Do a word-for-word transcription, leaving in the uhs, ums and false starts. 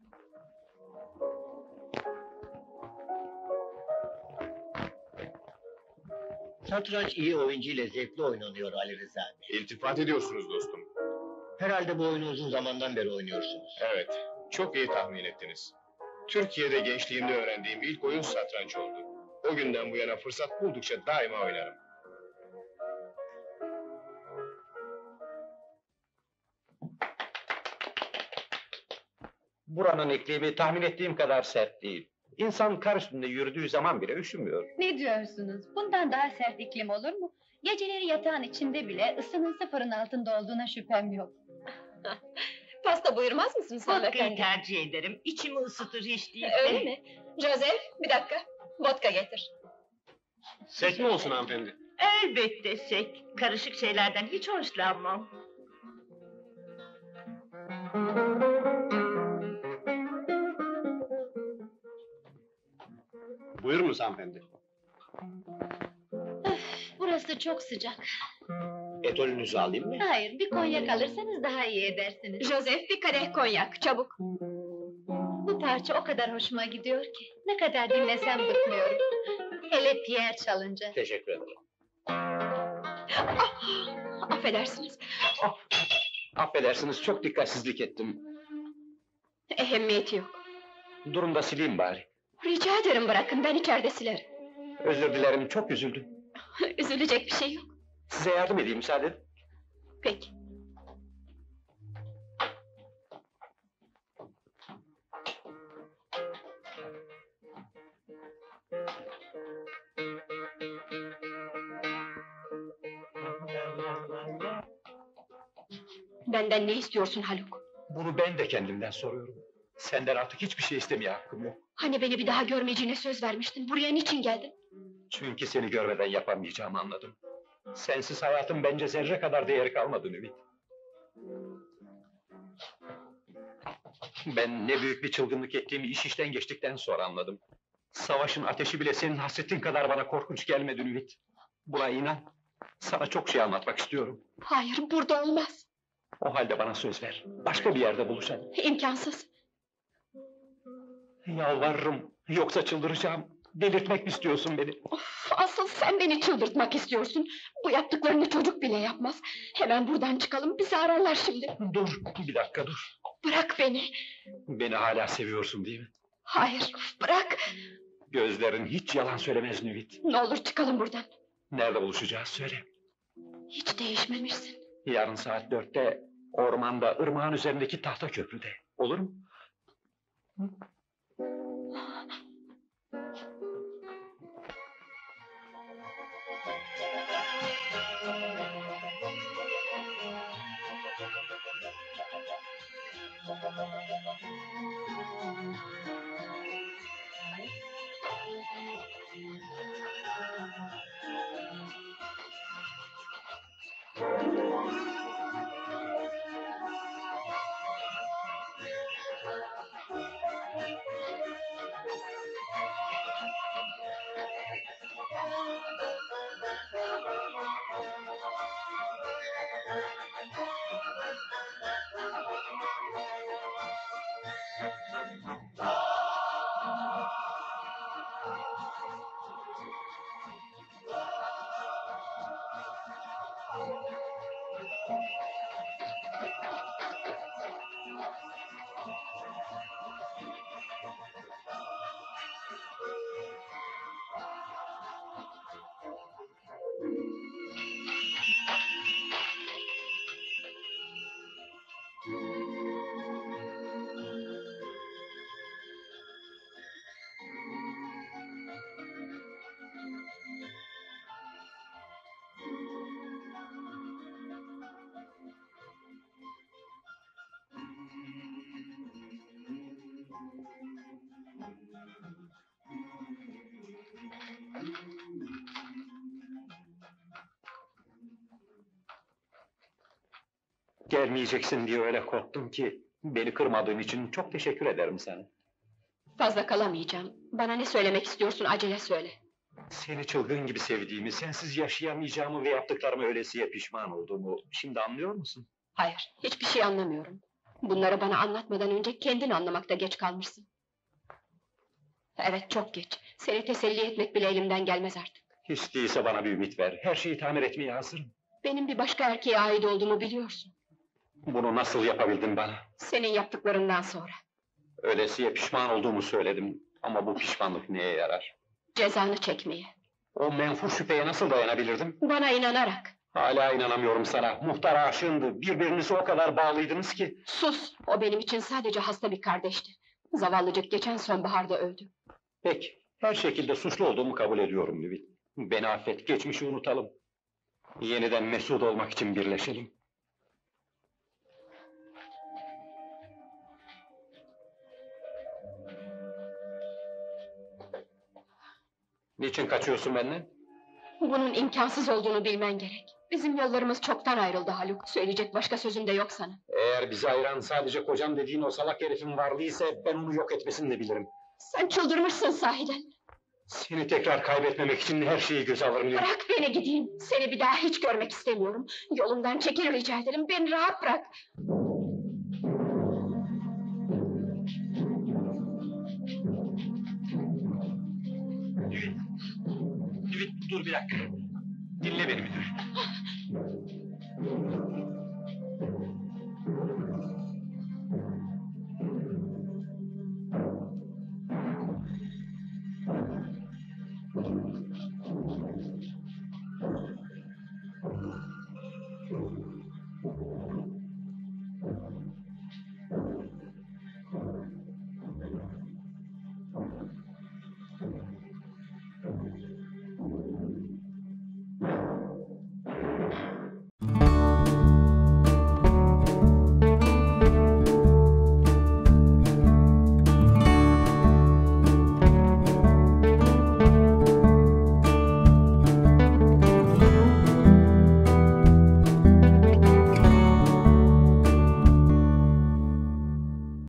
Satranç iyi oyuncu ile zevkli oynanıyor Ali Rıza Bey. İltifat ediyorsunuz dostum. Herhalde bu oyunu uzun zamandan beri oynuyorsunuz. Evet, çok iyi tahmin ettiniz. Türkiye'de gençliğimde öğrendiğim ilk oyun satranç oldu. O günden bu yana fırsat buldukça daima oynarım. Buranın iklimi tahmin ettiğim kadar sert değil. İnsan kar üstünde yürüdüğü zaman bile üşümüyor. Ne diyorsunuz? Bundan daha sert iklim olur mu? Geceleri yatağın içinde bile ısının sıfırın altında olduğuna şüphem yok. Pasta buyurmaz mısınız Vodka'yı hanımefendi? tercih ederim. İçimi ısıtır hiç değilse. Öyle mi? Joseph, bir dakika. Vodka getir. Sek mi olsun hanımefendi? Elbette sek. Karışık şeylerden hiç hoşlanmam. Buyurunuz hanımefendi. Burası çok sıcak. Etolünüzü alayım mı? Hayır, bir konyak alırsanız daha iyi edersiniz. Joseph, bir kadeh konyak, çabuk. Bu parça o kadar hoşuma gidiyor ki. Ne kadar dinlesem bıkmıyorum. Hele Pierre çalınca. Teşekkür ederim. Affedersiniz. Affedersiniz, çok dikkatsizlik ettim. Ehemmiyeti yok. Durun da sileyim bari. Rica ederim bırakın, ben içeride silerim. Özür dilerim, çok üzüldüm. Üzülecek bir şey yok. Size yardım edeyim, müsaade edin. Peki. Benden ne istiyorsun Haluk? Bunu ben de kendimden soruyorum. Senden artık hiçbir şey istemeye hakkım yok. Hani beni bir daha görmeyeceğine söz vermiştin, buraya niçin geldin? Çünkü seni görmeden yapamayacağımı anladım. Sensiz hayatım bence zerre kadar değeri kalmadı Ümit. Ben ne büyük bir çılgınlık ettiğimi iş işten geçtikten sonra anladım. Savaşın ateşi bile senin hasretin kadar bana korkunç gelmedi Ümit. Buna inan. Sana çok şey anlatmak istiyorum. Hayır, burada olmaz. O halde bana söz ver. Başka bir yerde buluşalım. İmkansız. Yalvarırım. Yoksa çıldıracağım. Delirtmek mi istiyorsun beni? Of, asıl sen beni çıldırtmak istiyorsun. Bu yaptıklarını çocuk bile yapmaz. Hemen buradan çıkalım, bizi ararlar şimdi. Dur, bir dakika dur. Bırak beni. Beni hala seviyorsun değil mi? Hayır, bırak. Gözlerin hiç yalan söylemez Nüvit. Ne olur çıkalım buradan. Nerede buluşacağız söyle. Hiç değişmemişsin. Yarın saat dörtte ormanda, ırmağın üzerindeki tahta köprüde. Olur mu? Hı? Gelmeyeceksin diye öyle korktum ki... ...beni kırmadığın için çok teşekkür ederim sana. Fazla kalamayacağım. Bana ne söylemek istiyorsun, acele söyle. Seni çılgın gibi sevdiğimi, sensiz yaşayamayacağımı ve yaptıklarımı ölesiye pişman olduğumu... ...şimdi anlıyor musun? Hayır, hiçbir şey anlamıyorum. Bunları bana anlatmadan önce kendin anlamakta geç kalmışsın. Evet, çok geç. Seni teselli etmek bile elimden gelmez artık. Hiç değilse bana bir ümit ver. Her şeyi tamir etmeye hazırım. Benim bir başka erkeğe ait olduğumu biliyorsun. Bunu nasıl yapabildin bana? Senin yaptıklarından sonra. Öylesiye pişman olduğumu söyledim. Ama bu pişmanlık neye yarar? Cezanı çekmeye. O menfur şüpheye nasıl dayanabilirdim? Bana inanarak. Hala inanamıyorum sana. Muhtar aşığındı. Birbirinize o kadar bağlıydınız ki. Sus! O benim için sadece hasta bir kardeşti. Zavallıcık geçen sonbaharda öldü. Peki, her şekilde suçlu olduğumu kabul ediyorum Nüvit. Beni affet, geçmişi unutalım. Yeniden mesut olmak için birleşelim. Niçin kaçıyorsun benden? Bunun imkansız olduğunu bilmen gerek. Bizim yollarımız çoktan ayrıldı Haluk. Söyleyecek başka sözüm de yok sana. Eğer bizi ayıran sadece kocam dediğin o salak herifin varlığı ise ben onu yok etmesini de bilirim. Sen çıldırmışsın sahiden. Seni tekrar kaybetmemek için her şeyi göze alırım. Nüvit. Bırak beni gideyim. Seni bir daha hiç görmek istemiyorum. Yolumdan çekil rica ederim. Beni rahat bırak. Nüvit, dur bir dakika. Dinle beni müdür.